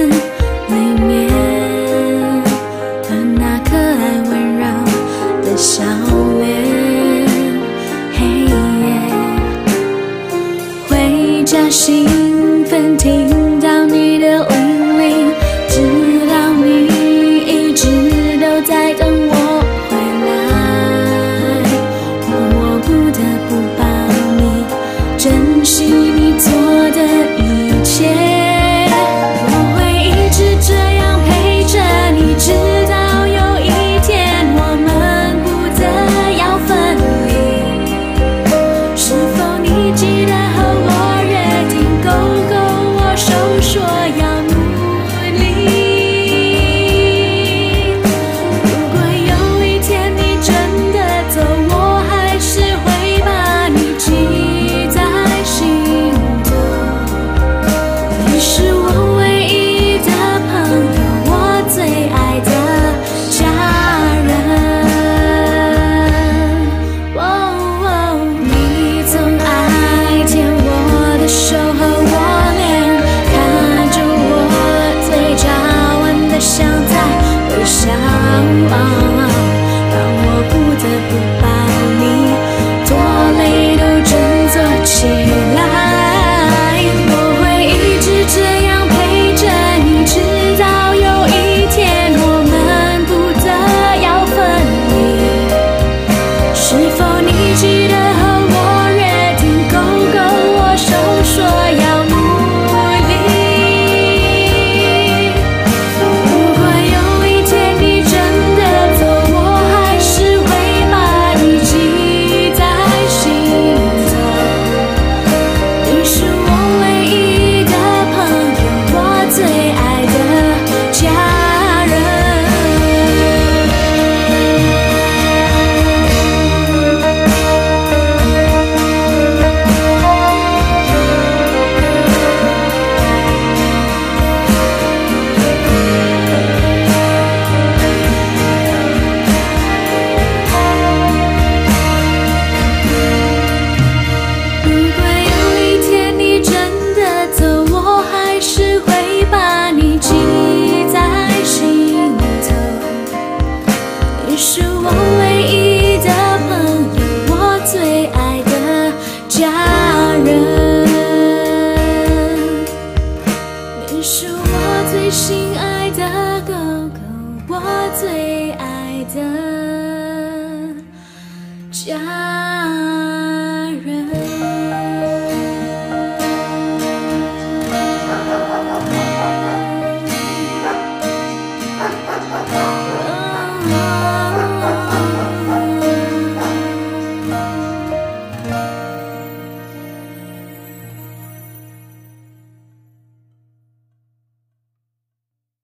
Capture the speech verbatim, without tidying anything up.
里面，和那可爱温柔的笑脸。嘿耶，回家兴奋听到你的铃铃，知道你一直都在等我回来，我不得不帮你珍惜你做的一切。我会一直这样陪着你，直到有一天我们不得要分离。是否你记得和我约定，勾勾我手说要努力。如果有一天你真的走，我还是会把你记在心头。你是我唯一的朋友，我最爱的家人。哦哦，你总爱牵我的手和我脸，看着我嘴角弯得像在微笑，让我不得不把你多累都振作起来。我会一直这样陪着你，直到有一天我们不得要分离。是否你记得和我约定，勾勾我手说要努力。如果有一天你真的走，我还是会把你记在心头。你是我唯一的朋友，我最爱的家人。如果有一天你真的走，我还是会把你记在心头。你是我唯一的朋友，我最爱的家人。你是我最心爱的狗狗，我最爱的家人。